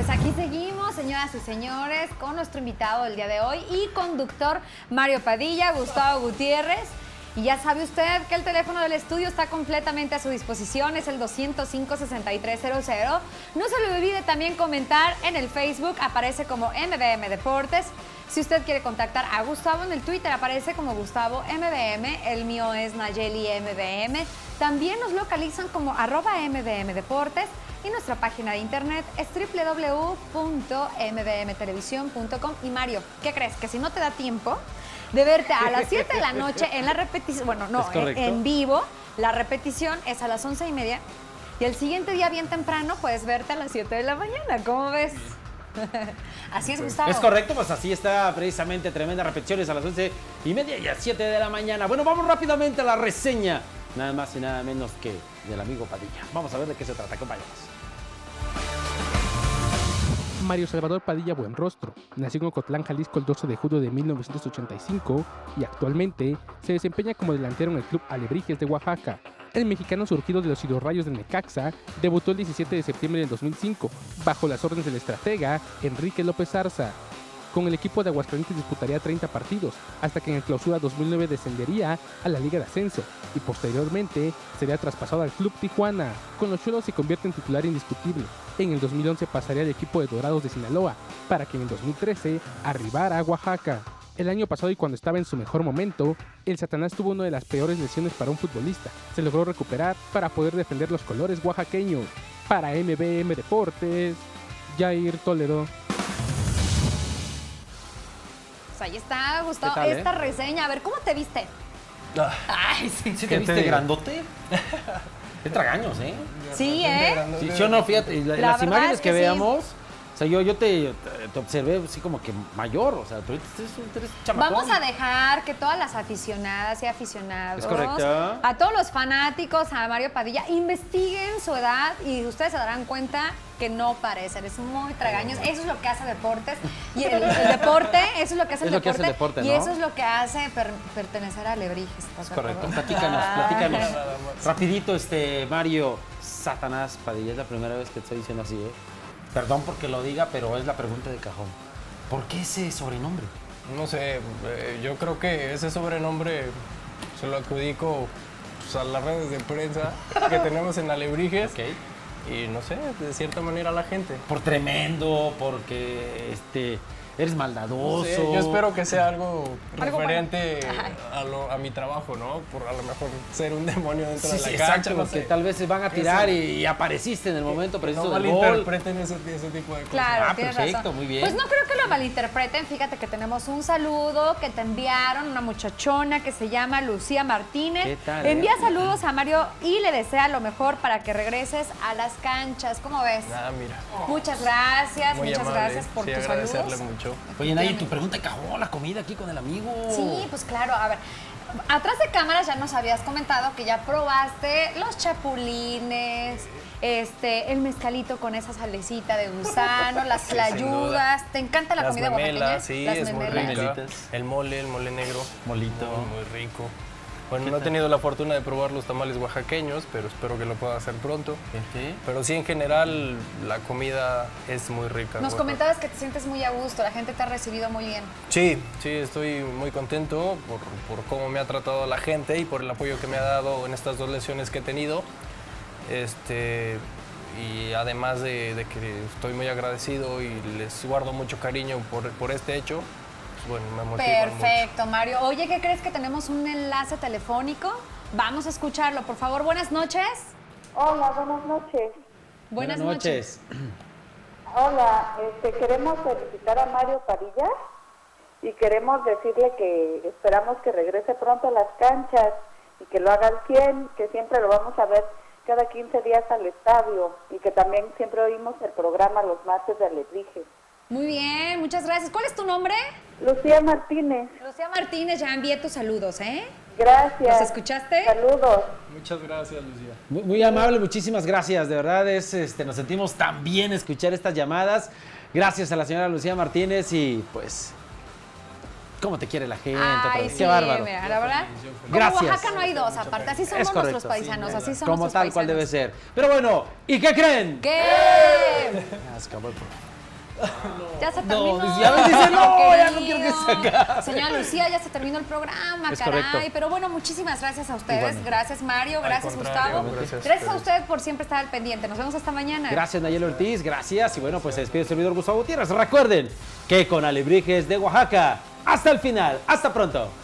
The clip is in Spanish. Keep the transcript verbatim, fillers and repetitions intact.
pues aquí seguimos, señoras y señores, con nuestro invitado del día de hoy y conductor Mario Padilla, Gustavo Gutiérrez. Y ya sabe usted que el teléfono del estudio está completamente a su disposición, es el doscientos cinco, sesenta y tres cero cero. No se le olvide también comentar en el Facebook, aparece como M V M Deportes. Si usted quiere contactar a Gustavo en el Twitter, aparece como Gustavo M V M, el mío es Nayeli M V M. También nos localizan como arroba M V M Deportes y nuestra página de internet es doble u doble u doble u punto m v m televisión punto com. Y Mario, ¿qué crees? Que si no te da tiempo de verte a las siete de la noche en la repetición, bueno, no, en, en vivo, la repetición es a las once y media y el siguiente día bien temprano puedes verte a las siete de la mañana, ¿cómo ves? Así es, Gustavo. Es correcto, pues así está precisamente, tremendas repeticiones a las once y media y a las siete de la mañana. Bueno, vamos rápidamente a la reseña, nada más y nada menos que del amigo Padilla. Vamos a ver de qué se trata, compañeros. Mario Salvador Padilla Buenrostro nació en Ocotlán, Jalisco, el doce de julio de mil novecientos ochenta y cinco y actualmente se desempeña como delantero en el club Alebrijes de Oaxaca. El mexicano surgido de los Hidrorrayos de Necaxa debutó el diecisiete de septiembre del dos mil cinco bajo las órdenes del estratega Enrique López Arza. Con el equipo de Aguascalientes disputaría treinta partidos, hasta que en el Clausura dos mil nueve descendería a la Liga de Ascenso y posteriormente sería traspasado al Club Tijuana. Con los Cholos se convierte en titular indiscutible. En el dos mil once pasaría al equipo de Dorados de Sinaloa, para que en el dos mil trece arribara a Oaxaca. El año pasado y cuando estaba en su mejor momento, el Satanás tuvo una de las peores lesiones para un futbolista. Se logró recuperar para poder defender los colores oaxaqueños. Para M V M Deportes, Jair Toledo. Pues ahí está, Gustavo, tal, esta eh? reseña. A ver, ¿cómo te viste? Ah, Ay, sí. ¿Sí te viste te grandote? Qué tragaños, ¿eh? Sí, ¿eh? Sí, yo no, fíjate, la, La las verdad imágenes es que, que sí. veamos, o sea, yo, yo te, te observé así como que mayor, o sea, pero tú eres, tú eres chamacón. Vamos a dejar que todas las aficionadas y aficionados, Es correcto. a todos los fanáticos, a Mario Padilla, investiguen su edad y ustedes se darán cuenta que no parece, eres muy tragaños. Eso es lo que hace deportes. Y el, el deporte, eso es lo que hace el Es lo que deporte. hace el deporte, y ¿no? eso es lo que hace per, pertenecer a Alebrijes. Es correcto. Platícanos, platícanos. Rapidito, este, Mario Satanás Padilla, es la primera vez que te estoy diciendo así, ¿eh? Perdón porque lo diga, pero es la pregunta de cajón. ¿Por qué ese sobrenombre? No sé, eh, yo creo que ese sobrenombre se lo adjudico pues, a las redes de prensa que tenemos en Alebrijes. Okay. Y no sé, de cierta manera a la gente. Por tremendo, porque este, eres maldadoso. No sé, yo espero que sea algo, Algo referente bueno. a, lo, a mi trabajo, ¿no? Por a lo mejor ser un demonio dentro Sí, de la sí, cancha, exacto, no que sé. tal vez se van a tirar Eso. y, y apareciste en el momento preciso No del gol. malinterpreten ese, ese tipo de cosas. Claro, Ah, tienes perfecto, razón. muy bien. Pues no creo que lo malinterpreten. Fíjate que tenemos un saludo que te enviaron, una muchachona que se llama Lucía Martínez. ¿Qué tal, Envía eh? saludos a Mario y le desea lo mejor para que regreses a las canchas. ¿Cómo ves? Ah, mira. Muchas gracias, Muy muchas amable. gracias por sí, tus agradecerle saludos. mucho. Oye, Nay, tu pregunta de cajón, la comida aquí con el amigo. Sí, pues claro, a ver. Atrás de cámaras ya nos habías comentado que ya probaste los chapulines, este, el mezcalito con esa salecita de gusano, las sin tlayudas. ¿Te encanta la Las comida memelas, oaxaqueña? sí, Las es muy memelas. rica. Memelitas. El mole, el mole negro. Molito. Muy, muy rico. Bueno, no he tenido la fortuna de probar los tamales oaxaqueños, pero espero que lo pueda hacer pronto. Este, Pero sí, en general, la comida es muy rica. en Nos Oaxaca. comentabas que te sientes muy a gusto, la gente te ha recibido muy bien. Sí, sí, estoy muy contento por, por cómo me ha tratado la gente y por el apoyo que me ha dado en estas dos lesiones que he tenido. Este, y además de, de que estoy muy agradecido y les guardo mucho cariño por, por este hecho, pues bueno, me motiva mucho. Perfecto, Mario. Oye, ¿qué crees que tenemos un enlace telefónico? Vamos a escucharlo, por favor. Buenas noches. Hola, buenas noches. Buenas, noches. Hola, este, queremos felicitar a Mario Padilla y queremos decirle que esperamos que regrese pronto a las canchas y que lo haga al cien, que siempre lo vamos a ver cada quince días al estadio y que también siempre oímos el programa los martes de Alebrijes. Muy bien, muchas gracias. ¿Cuál es tu nombre? Lucía Martínez. Lucía Martínez, ya envié tus saludos, ¿eh? Gracias. ¿Los escuchaste? Saludos. Muchas gracias, Lucía. Muy, muy amable, muchísimas gracias. De verdad, es, este, nos sentimos tan bien escuchar estas llamadas. Gracias a la señora Lucía Martínez y pues, ¿cómo te quiere la gente? otra Ay, vez? sí, Qué bárbaro. mira, la verdad. Como Gracias. Oaxaca no hay dos, aparte. Así somos Es correcto. nuestros paisanos, así son Como nuestros tal paisanos. cual debe ser. Pero bueno, ¿y qué creen? ¿Qué? Ya se acabó el programa. Ya se terminó. No, ya me dice, no, ya no quiero que se acabe. Señora Lucía, ya se terminó el programa, Es caray. correcto. Pero bueno, muchísimas gracias a ustedes. Igualmente. Gracias, Mario. Gracias, contrario, Gustavo. gracias a Gracias a ustedes. ustedes por siempre estar al pendiente. Nos vemos hasta mañana. Gracias, Nayeli Ortiz, gracias. Y bueno, pues se despide el servidor Gustavo Gutiérrez. Recuerden que con Alebrijes de Oaxaca, hasta el final. Hasta pronto.